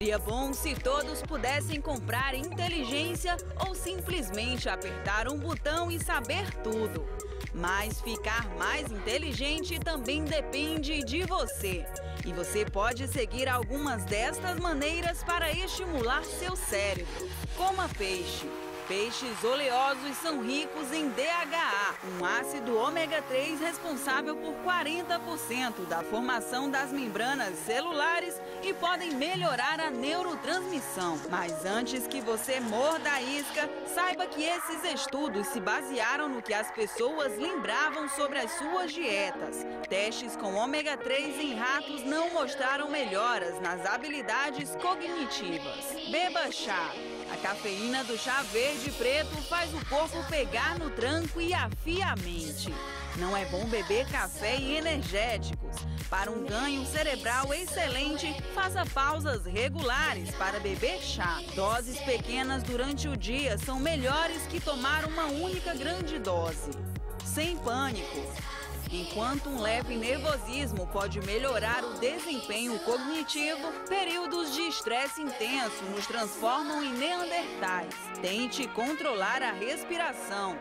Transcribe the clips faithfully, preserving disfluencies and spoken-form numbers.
Seria bom se todos pudessem comprar inteligência ou simplesmente apertar um botão e saber tudo. Mas ficar mais inteligente também depende de você. E você pode seguir algumas destas maneiras para estimular seu cérebro. Coma peixe. Peixes oleosos são ricos em D H A, um ácido ômega três responsável por quarenta por cento da formação das membranas celulares e podem melhorar a neurotransmissão. Mas antes que você morda a isca, saiba que esses estudos se basearam no que as pessoas lembravam sobre as suas dietas. Testes com ômega três em ratos não mostraram melhoras nas habilidades cognitivas. Beba chá. A cafeína do chá verde preto faz o corpo pegar no tranco e afia a mente. Não é bom beber café e energéticos. Para um ganho cerebral excelente, faça pausas regulares para beber chá. Doses pequenas durante o dia são melhores que tomar uma única grande dose. Sem pânico. Enquanto um leve nervosismo pode melhorar o desempenho cognitivo, períodos de estresse intenso nos transformam em neandertais. Tente controlar a respiração.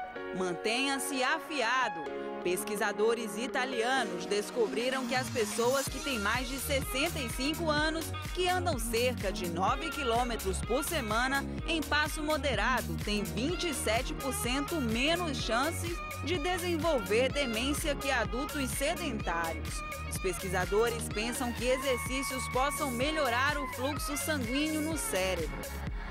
Mantenha-se afiado. Pesquisadores italianos descobriram que as pessoas que têm mais de sessenta e cinco anos, que andam cerca de nove quilômetros por semana, em passo moderado, têm vinte e sete por cento menos chances de desenvolver demência que adultos sedentários. Os pesquisadores pensam que exercícios possam melhorar o fluxo sanguíneo no cérebro.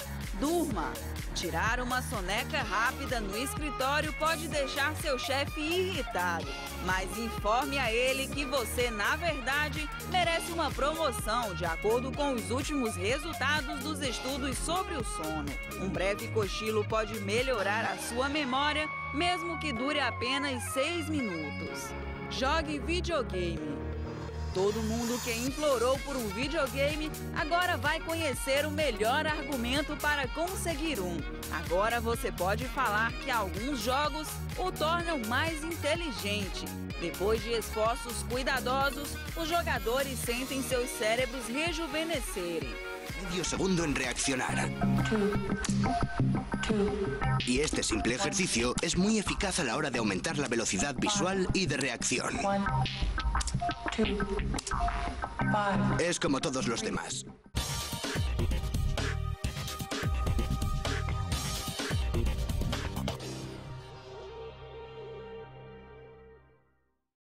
Durma. Tirar uma soneca rápida no escritório pode deixar seu chefe irritado, mas informe a ele que você, na verdade, merece uma promoção de acordo com os últimos resultados dos estudos sobre o sono. Um breve cochilo pode melhorar a sua memória, mesmo que dure apenas seis minutos. Jogue videogame. Todo mundo que implorou por um videogame agora vai conhecer o melhor argumento para conseguir um. Agora você pode falar que alguns jogos o tornam mais inteligente. Depois de esforços cuidadosos, os jogadores sentem seus cérebros rejuvenescerem. Medio segundo en reaccionar. Y este simple ejercicio es muy eficaz a la hora de aumentar la velocidad visual y de reacción. Es como todos los demás.